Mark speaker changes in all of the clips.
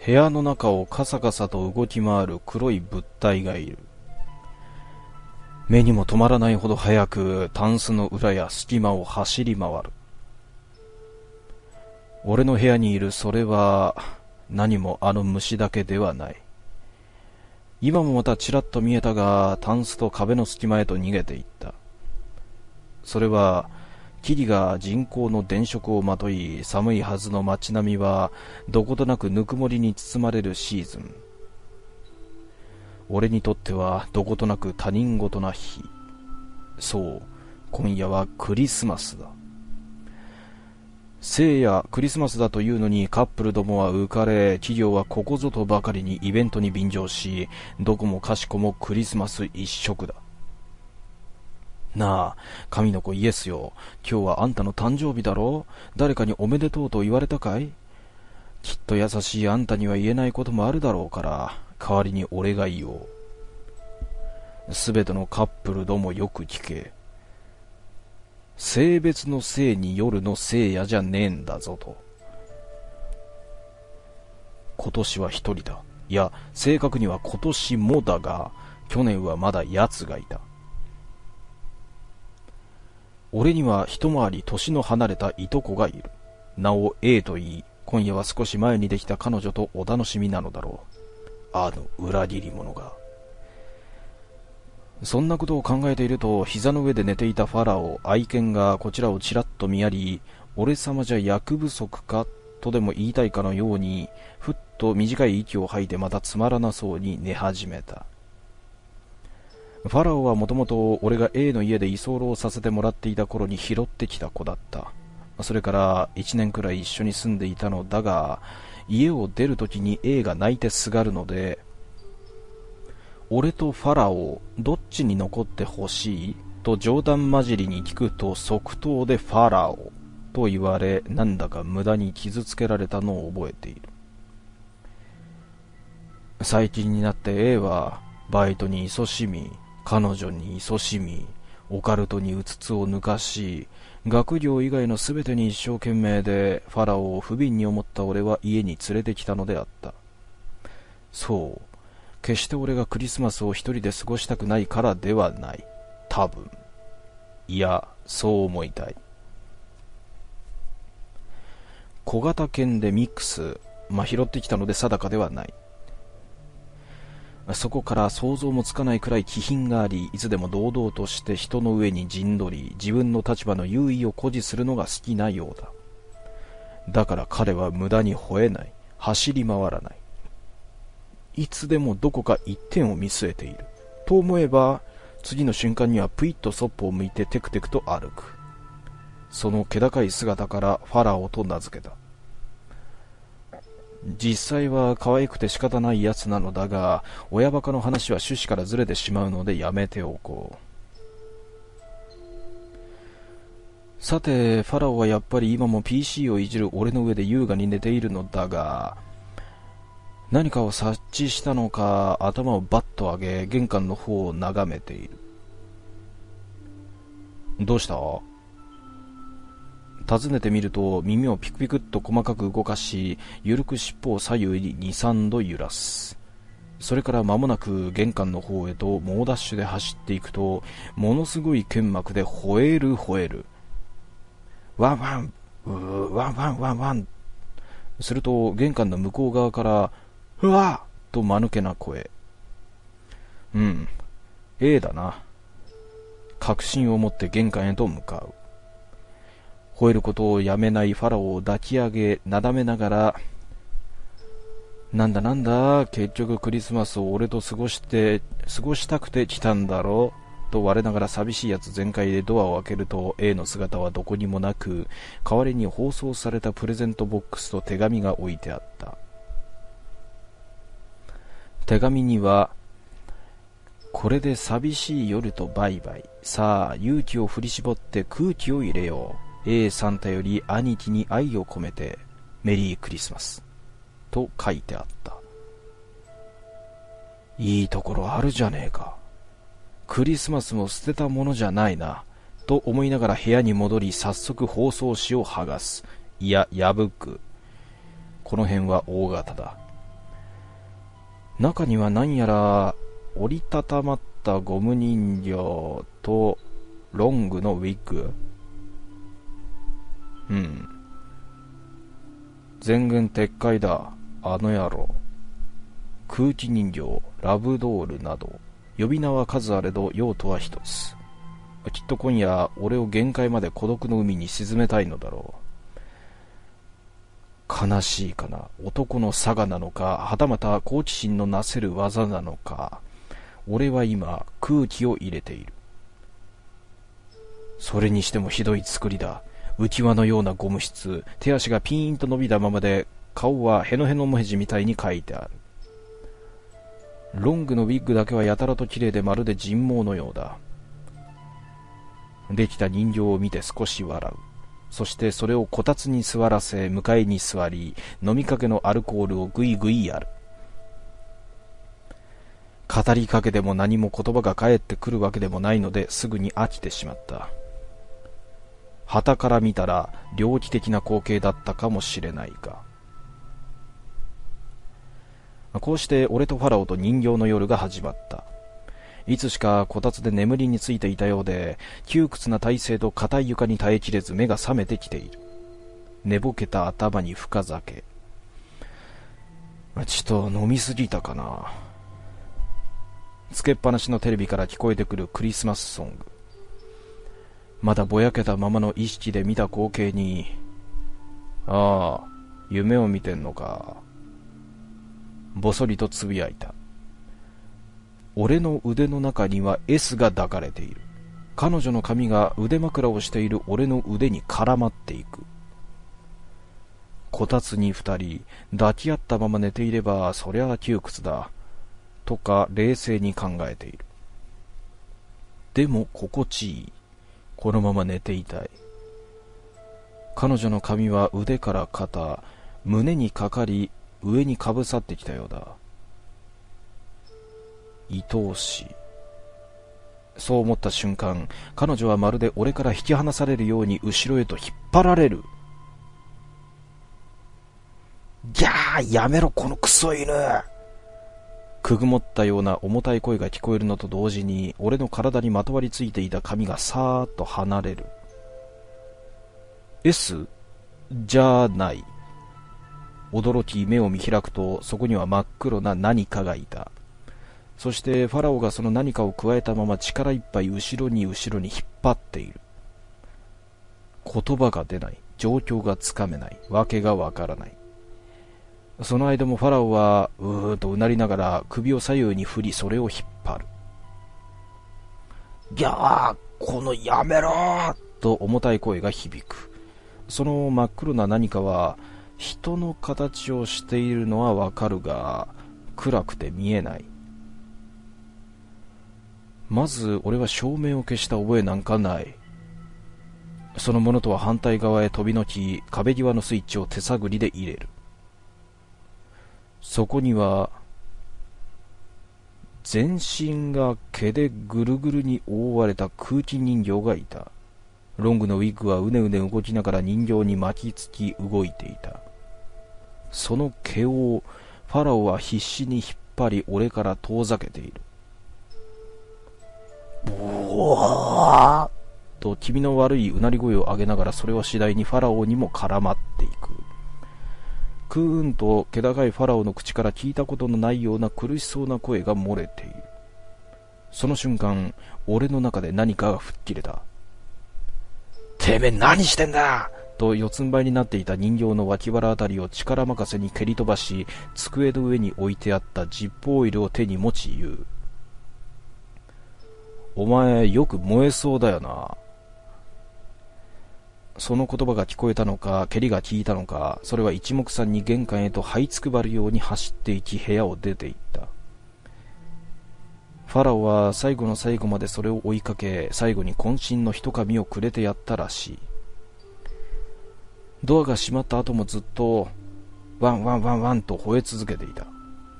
Speaker 1: 部屋の中をカサカサと動き回る黒い物体がいる。目にも止まらないほど速く、タンスの裏や隙間を走り回る。俺の部屋にいるそれは、何もあの虫だけではない。今もまたちらっと見えたが、タンスと壁の隙間へと逃げていった。それは、木々が人工の電飾をまとい、寒いはずの街並みは、どことなくぬくもりに包まれるシーズン。俺にとっては、どことなく他人事な日。そう、今夜はクリスマスだ。聖夜クリスマスだというのにカップルどもは浮かれ、企業はここぞとばかりにイベントに便乗し、どこもかしこもクリスマス一色だ。なあ、神の子イエスよ、今日はあんたの誕生日だろう。誰かにおめでとうと言われたかい？きっと優しいあんたには言えないこともあるだろうから、代わりに俺が言おう。すべてのカップルどもよく聞け。性別の性に夜の聖夜じゃねえんだぞと。今年は一人だ。いや、正確には今年もだが、去年はまだ奴がいた。俺には一回り年の離れたいとこがいる。名を A と言い、今夜は少し前にできた彼女とお楽しみなのだろう。あの裏切り者が。そんなことを考えていると、膝の上で寝ていたファラオ、愛犬がこちらをちらっと見やり、俺様じゃ役不足かとでも言いたいかのように、ふっと短い息を吐いてまたつまらなそうに寝始めた。ファラオはもともと俺が A の家で居候させてもらっていた頃に拾ってきた子だった。それから1年くらい一緒に住んでいたのだが、家を出るときに A が泣いてすがるので、俺とファラオ、どっちに残ってほしいと冗談交じりに聞くと即答でファラオと言われ、なんだか無駄に傷つけられたのを覚えている。最近になって A はバイトに勤しみ、彼女に勤しみ、オカルトにうつつを抜かし、学業以外のすべてに一生懸命で、ファラオを不憫に思った俺は家に連れてきたのであった。そう、決して俺がクリスマスを一人で過ごしたくないからではない。多分。いや、そう思いたい。小型犬でミックス、拾ってきたので定かではない。そこから想像もつかないくらい気品があり、いつでも堂々として人の上に陣取り、自分の立場の優位を誇示するのが好きなようだ。だから彼は無駄に吠えない、走り回らない。いつでもどこか一点を見据えている。と思えば、次の瞬間にはぷいっとそっぽを向いてテクテクと歩く。その気高い姿からファラオと名付けた。実際は可愛くて仕方ないやつなのだが、親バカの話は趣旨からずれてしまうのでやめておこう。さて、ファラオはやっぱり今も PC をいじる俺の上で優雅に寝ているのだが、何かを察知したのか、頭をバッと上げ、玄関の方を眺めている。どうした？尋ねてみると、耳をピクピクっと細かく動かし、ゆるく尻尾を左右に2、3度揺らす。それから間もなく玄関の方へと猛ダッシュで走っていくと、ものすごい剣幕で吠える。ワンワン、ワンワンワンワン。すると玄関の向こう側から、うわっと間抜けな声。A だな。確信を持って玄関へと向かう。吠えることをやめないファラオを抱き上げ、なだめながら、なんだ、結局クリスマスを俺と過ごしたくて来たんだろう、と我ながら寂しいやつ全開でドアを開けると A の姿はどこにもなく、代わりに包装されたプレゼントボックスと手紙が置いてあった。手紙には、これで寂しい夜とバイバイ。さあ、勇気を振り絞って空気を入れよう。A サンタより兄貴に愛を込めてメリークリスマスと書いてあった。いいところあるじゃねえか。クリスマスも捨てたものじゃないなと思いながら部屋に戻り、早速包装紙を剥がす。いや破く。この辺は大型だ。 中には何やら折りたたまったゴム人形とロングのウィッグ。全軍撤回だ、あの野郎。空気人形、ラブドールなど、呼び名は数あれど用途は一つ。きっと今夜俺を限界まで孤独の海に沈めたいのだろう。悲しいかな、男の性なのか、はたまた好奇心のなせる技なのか、俺は今空気を入れている。それにしてもひどい作りだ。浮輪のようなゴム質、手足がピーンと伸びたままで、顔はヘノヘノモヘジみたいに描いてある。ロングのウィッグだけはやたらと綺麗でまるで人毛のようだ。できた人形を見て少し笑う。そしてそれをこたつに座らせ、向かいに座り、飲みかけのアルコールをぐいぐいやる。語りかけても何も言葉が返ってくるわけでもないので、すぐに飽きてしまった。傍から見たら猟奇的な光景だったかもしれないが、こうして俺とファラオと人形の夜が始まった。いつしかこたつで眠りについていたようで、窮屈な体勢と硬い床に耐えきれず目が覚めてきている。寝ぼけた頭に深酒。ちょっと飲みすぎたかな。つけっぱなしのテレビから聞こえてくるクリスマスソング。まだぼやけたままの意識で見た光景に、ああ、夢を見てんのか。ぼそりとつぶやいた。俺の腕の中には S が抱かれている。彼女の髪が腕枕をしている俺の腕に絡まっていく。こたつに二人、抱き合ったまま寝ていれば、そりゃ窮屈だ。とか冷静に考えている。でも心地いい。このまま寝ていたい。彼女の髪は腕から肩、胸にかかり、上にかぶさってきたようだ。愛おしい。そう思った瞬間、彼女はまるで俺から引き離されるように後ろへと引っ張られる。ギャー、やめろこのクソ犬。くぐもったような重たい声が聞こえるのと同時に、俺の体にまとわりついていた髪がさーっと離れる。S？ じゃない。驚き目を見開くと、そこには真っ黒な何かがいた。そしてファラオがその何かを加えたまま力いっぱい後ろに引っ張っている。言葉が出ない。状況がつかめない。わけがわからない。その間もファラオはうーとうなりながら首を左右に振り、それを引っ張る。ギャー、このやめろーと重たい声が響く。その真っ黒な何かは人の形をしているのはわかるが、暗くて見えない。まず俺は照明を消した覚えなんかない。そのものとは反対側へ飛びのき、壁際のスイッチを手探りで入れる。そこには全身が毛でぐるぐるに覆われた空気人形がいた。ロングのウィッグはうねうね動きながら人形に巻きつき動いていた。その毛をファラオは必死に引っ張り俺から遠ざけている。ブワーと気味の悪いうなり声を上げながら、それは次第にファラオにも絡まっていく。クーンと気高いファラオの口から聞いたことのないような苦しそうな声が漏れている。その瞬間、俺の中で何かが吹っ切れた。てめえ何してんだと四つん這いになっていた人形の脇腹あたりを力任せに蹴り飛ばし、机の上に置いてあったジップオイルを手に持ち言う。お前よく燃えそうだよな。その言葉が聞こえたのか、蹴りが効いたのか、それは一目散に玄関へと這いつくばるように走っていき部屋を出て行った。ファラオは最後の最後までそれを追いかけ、最後に渾身の一噛みをくれてやったらしい。ドアが閉まった後もずっとワンワンワンワンと吠え続けていた。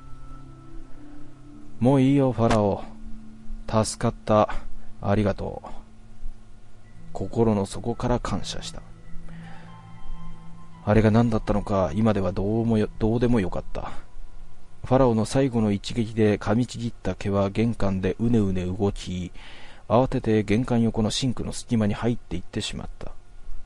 Speaker 1: もういいよファラオ、助かった、ありがとう。心の底から感謝した。あれが何だったのか今ではどうでもよかった。 ファラオの最後の一撃で噛みちぎった毛は玄関でうねうね動き、慌てて玄関横のシンクの隙間に入っていってしまった。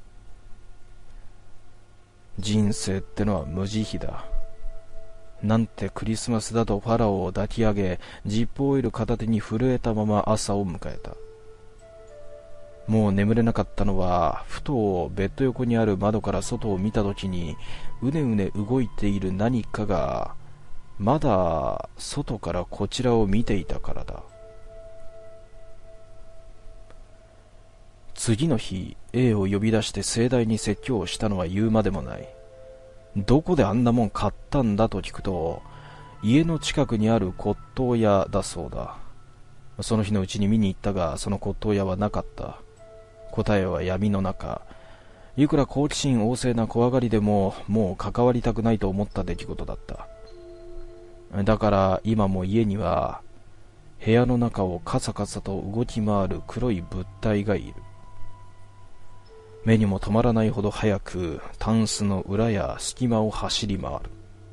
Speaker 1: 人生ってのは無慈悲だ。なんてクリスマスだとファラオを抱き上げ、ジップオイル片手に震えたまま朝を迎えた。もう眠れなかったのは、ふとベッド横にある窓から外を見たときに、うねうね動いている何かが、まだ外からこちらを見ていたからだ。次の日、A を呼び出して盛大に説教をしたのは言うまでもない。どこであんなもん買ったんだと聞くと、家の近くにある骨董屋だそうだ。その日のうちに見に行ったが、その骨董屋はなかった。答えは闇の中。いくら好奇心旺盛な怖がりでも、もう関わりたくないと思った出来事だった。だから今も家には、部屋の中をカサカサと動き回る黒い物体がいる。目にも止まらないほど速く、タンスの裏や隙間を走り回る。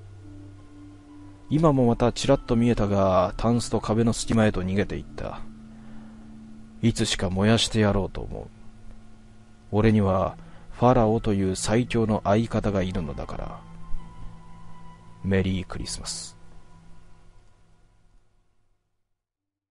Speaker 1: 今もまたちらっと見えたが、タンスと壁の隙間へと逃げていった。いつしか燃やしてやろうと思う。俺にはファラオという最強の相方がいるのだから。メリークリスマス。